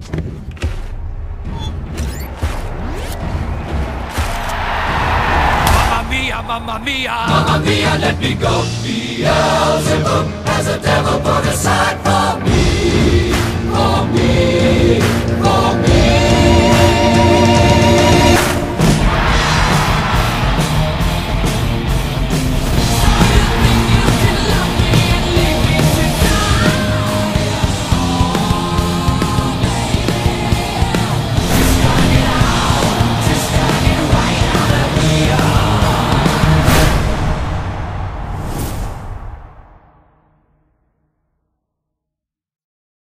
Mamma mia, Mamma mia, let me go. Beelzebub has a devil put aside for